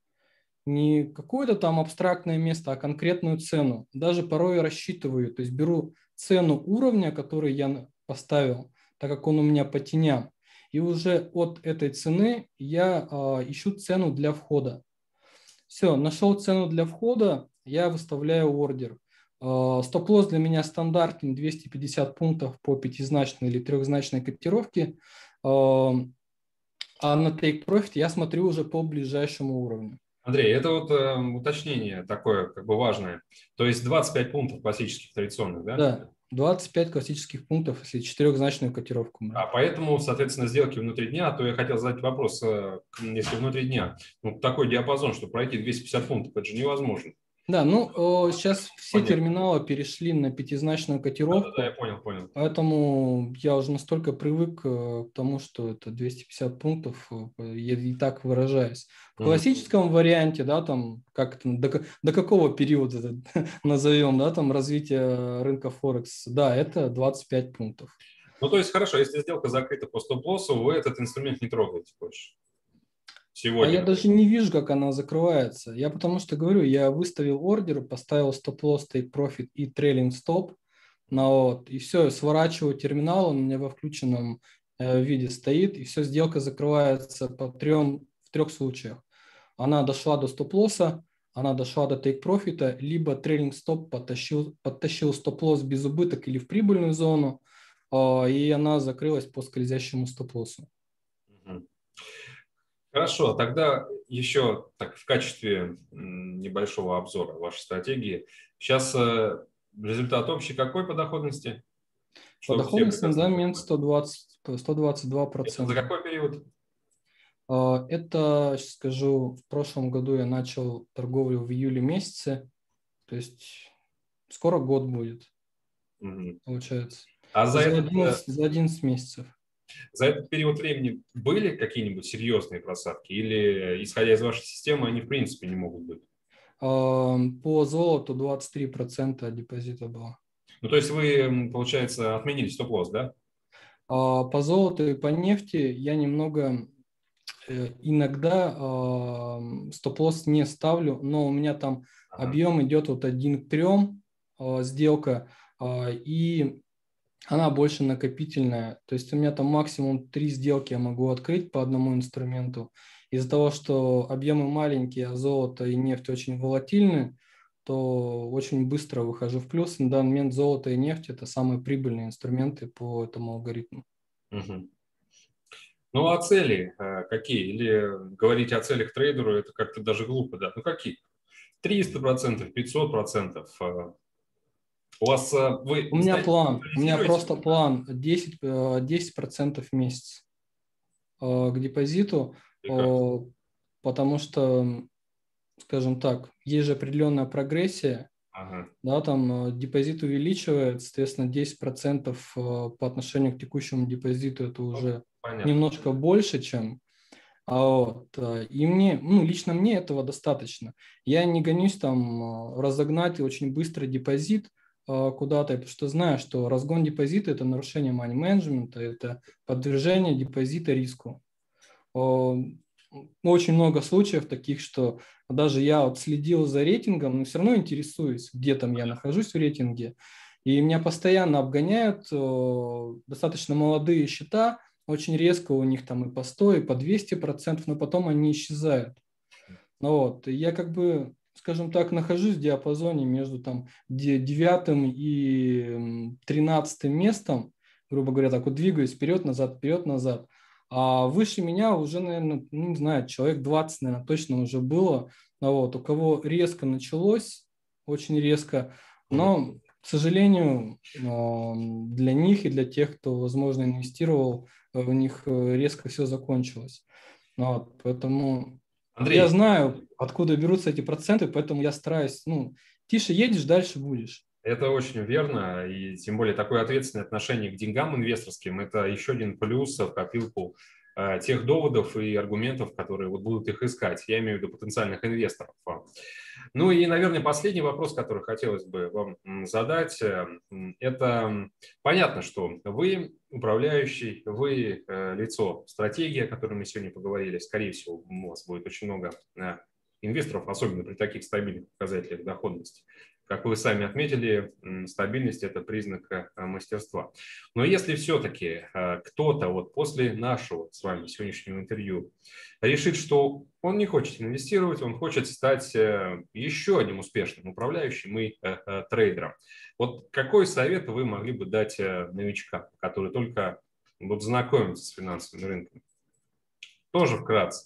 не какое-то там абстрактное место, а конкретную цену. Даже порой рассчитываю, то есть беру цену уровня, который я поставил, так как он у меня по теням, и уже от этой цены я ищу цену для входа. Все, нашел цену для входа, я выставляю ордер. Стоп-лосс для меня стандартный 250 пунктов по пятизначной или трехзначной котировке. А на Take Profit я смотрю уже по ближайшему уровню. Андрей, это вот уточнение такое как бы важное. То есть 25 пунктов классических традиционных, да? Да, 25 классических пунктов, если четырехзначную котировку брать. А поэтому, соответственно, сделки внутри дня, то я хотел задать вопрос, если внутри дня, ну, такой диапазон, что пройти 250 пунктов, это же невозможно. Да, ну сейчас все Понятно. терминалы перешли на пятизначную котировку. Да, я понял. Поэтому я уже настолько привык к тому, что это 250 пунктов, я и так выражаюсь. В классическом варианте, да, там, как это, до какого периода это, назовем, да, там, развития рынка Форекс, да, это 25 пунктов. Ну, то есть, хорошо, если сделка закрыта по стоп-лоссу, вы этот инструмент не трогаете больше. Сегодня. А я даже не вижу, как она закрывается. Я потому что говорю, я выставил ордер, поставил стоп-лосс, take profit и трейлинг стоп. Вот, и все, сворачиваю терминал, он у меня во включенном виде стоит, и все, сделка закрывается в трех случаях. Она дошла до стоп-лосса, она дошла до take-профита, либо трейлинг стоп подтащил стоп-лосс без убыток или в прибыльную зону, и она закрылась по скользящему стоп-лоссу. Хорошо, тогда еще так, в качестве небольшого обзора вашей стратегии. Сейчас результат общий какой по доходности? По доходности на данный момент 122%. Это за какой период? Это, сейчас скажу, в прошлом году я начал торговлю в июле месяце, то есть скоро год будет, получается. А за 11 месяцев. За этот период времени были какие-нибудь серьезные просадки или, исходя из вашей системы, они в принципе не могут быть? По золоту 23% депозита было. Ну, то есть вы, получается, отменили стоп-лосс, да? По золоту и по нефти я немного иногда стоп-лосс не ставлю, но у меня там объем идет вот 1 к 3 сделка, и она больше накопительная. То есть у меня там максимум 3 сделки я могу открыть по одному инструменту. Из-за того, что объемы маленькие, а золото и нефть очень волатильны, то очень быстро выхожу в плюс. На данный момент золото и нефть – это самые прибыльные инструменты по этому алгоритму. Ну, а цели какие? Или говорить о целях трейдеру – это как-то даже глупо, да? Ну, какие? 300%, 500%? У вас вы... У меня план, у меня просто план 10% в месяц. к депозиту, Прекрасно. потому что, скажем так, есть же определенная прогрессия, Ага. да, там депозит увеличивает, соответственно, 10% по отношению к текущему депозиту это Ну, уже понятно. немножко больше, чем и мне, ну, лично мне этого достаточно. Я не гонюсь там разогнать очень быстро депозит куда-то, потому что знаю, что разгон депозита – это нарушение money менеджмента, это подвержение депозита риску. Э, Очень много случаев таких, что даже я вот следил за рейтингом, но все равно интересуюсь, где там я нахожусь в рейтинге. И меня постоянно обгоняют достаточно молодые счета, очень резко у них там и по 100, и по 200%, но потом они исчезают. Ну вот, и я как бы, скажем так, нахожусь в диапазоне между там 9 и 13 местом, грубо говоря, так вот двигаюсь вперед, назад. А выше меня уже, наверное, ну, не знаю, человек 20, наверное, точно уже было. Ну вот, у кого резко началось, очень резко, Мгм. но, к сожалению, для них и для тех, кто, возможно, инвестировал, у них резко все закончилось. Ну вот, поэтому я Андрей, знаю, откуда берутся эти проценты, поэтому я стараюсь, ну, тише едешь, дальше будешь. это очень верно, и тем более такое ответственное отношение к деньгам инвесторским – это еще один плюс в копилку тех доводов и аргументов, которые вот будут их искать. Я имею в виду потенциальных инвесторов. Ну и, наверное, последний вопрос, который хотелось бы вам задать, это понятно, что вы управляющий, вы лицо стратегии, о которой мы сегодня поговорили. Скорее всего, у вас будет очень много инвесторов, особенно при таких стабильных показателях доходности. Как вы сами отметили, стабильность – это признак мастерства. Но если все-таки кто-то вот после нашего с вами сегодняшнего интервью решит, что он не хочет инвестировать, он хочет стать еще одним успешным управляющим и трейдером, вот какой совет вы могли бы дать новичкам, которые только будут знакомиться с финансовыми рынками? Тоже вкратце.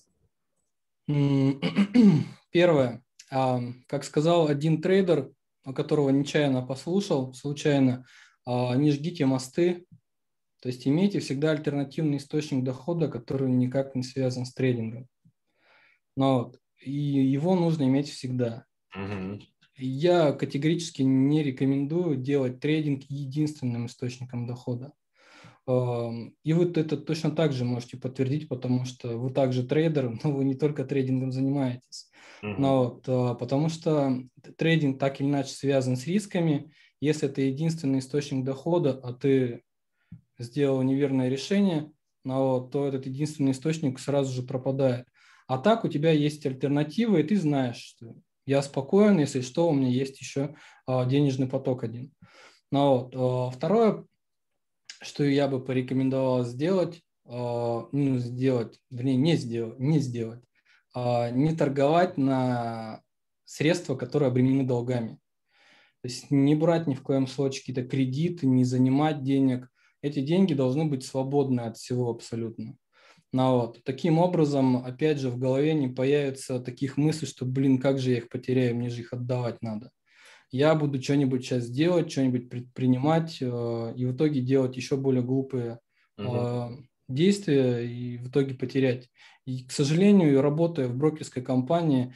Первое. Как сказал один трейдер, у которого нечаянно послушал, случайно, не жгите мосты, то есть имейте всегда альтернативный источник дохода, который никак не связан с трейдингом. И его нужно иметь всегда. Мгм. Я категорически не рекомендую делать трейдинг единственным источником дохода. И вы это точно так же можете подтвердить, потому что вы также трейдер, но вы не только трейдингом занимаетесь. Мгм. Потому что трейдинг так или иначе связан с рисками. Если это единственный источник дохода, а ты сделал неверное решение, то этот единственный источник сразу же пропадает. А так у тебя есть альтернатива, и ты знаешь, что я спокоен, если что, у меня есть еще денежный поток один. Второе, что я бы порекомендовал сделать, вернее, не сделать, не торговать на средства, которые обременены долгами. То есть не брать ни в коем случае какие-то кредиты, не занимать денег. Эти деньги должны быть свободны от всего абсолютно. Таким образом, опять же, в голове не появится таких мыслей, что, блин, как же я их потеряю, мне же их отдавать надо. Я буду что-нибудь сейчас делать, что-нибудь предпринимать, и в итоге делать еще более глупые Мгм. действия и в итоге потерять. И, к сожалению, работая в брокерской компании,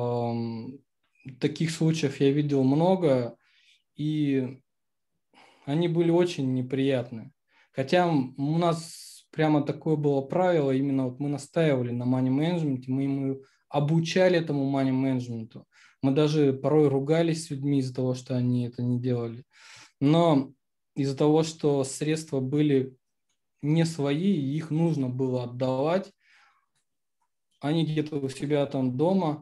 таких случаев я видел много, и они были очень неприятны. Хотя у нас прямо такое было правило, именно вот мы настаивали на money management, мы ему обучали этому money management. Мы даже порой ругались с людьми из-за того, что они это не делали. Но из-за того, что средства были не свои, и их нужно было отдавать, они где-то у себя там дома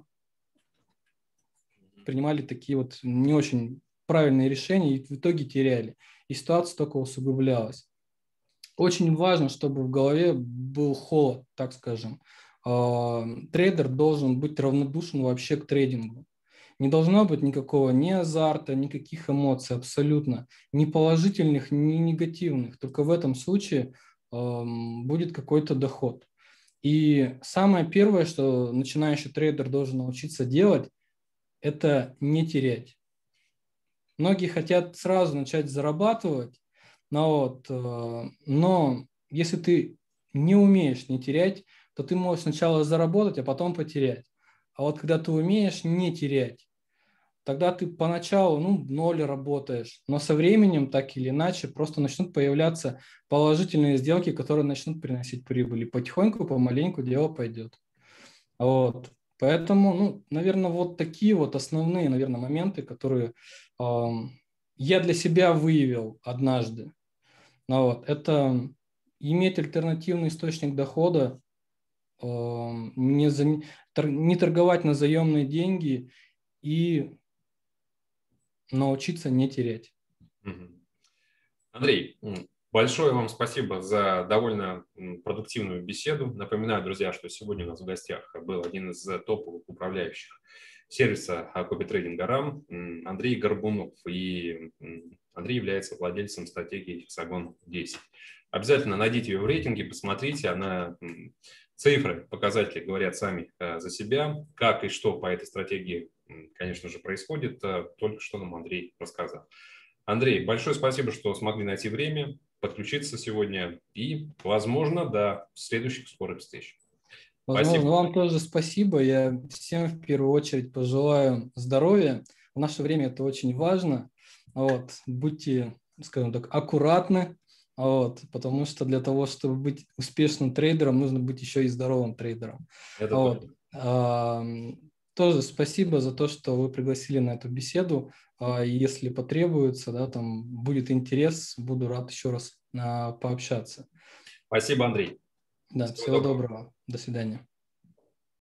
принимали такие вот не очень правильные решения и в итоге теряли. И ситуация только усугублялась. Очень важно, чтобы в голове был холод, так скажем. Трейдер должен быть равнодушен вообще к трейдингу. Не должно быть никакого ни азарта, никаких эмоций абсолютно. Ни положительных, ни негативных. Только в этом случае будет какой-то доход. И самое первое, что начинающий трейдер должен научиться делать, это не терять. Многие хотят сразу начать зарабатывать, но если ты не умеешь не терять, то ты можешь сначала заработать, а потом потерять. А вот когда ты умеешь не терять, тогда ты поначалу, в ноль работаешь, но со временем, так или иначе, просто начнут появляться положительные сделки, которые начнут приносить прибыль. И потихоньку, помаленьку дело пойдет. Вот. Поэтому, наверное, вот такие вот основные, наверное, моменты, которые я для себя выявил однажды. Это иметь альтернативный источник дохода, не торговать на заемные деньги и научиться не терять. Андрей, большое вам спасибо за довольно продуктивную беседу. Напоминаю, друзья, что сегодня у нас в гостях был один из топовых управляющих сервиса Copy Trading Aram Андрей Горбунов. И Андрей является владельцем стратегии Hexagon 10. Обязательно найдите ее в рейтинге, посмотрите. Цифры, показатели говорят сами за себя. Как и что по этой стратегии, конечно же, происходит, только что нам Андрей рассказал. Андрей, большое спасибо, что смогли найти время, подключиться сегодня и, возможно, до следующих скорых встреч. Возможно, Спасибо. вам тоже спасибо. Я всем в первую очередь пожелаю здоровья. В наше время это очень важно. Будьте, скажем так, аккуратны, потому что для того, чтобы быть успешным трейдером, нужно быть еще и здоровым трейдером. Это точно. Тоже спасибо за то, что вы пригласили на эту беседу. Если потребуется, там будет интерес, буду рад еще раз пообщаться. Спасибо, Андрей. Да, всего доброго. До свидания.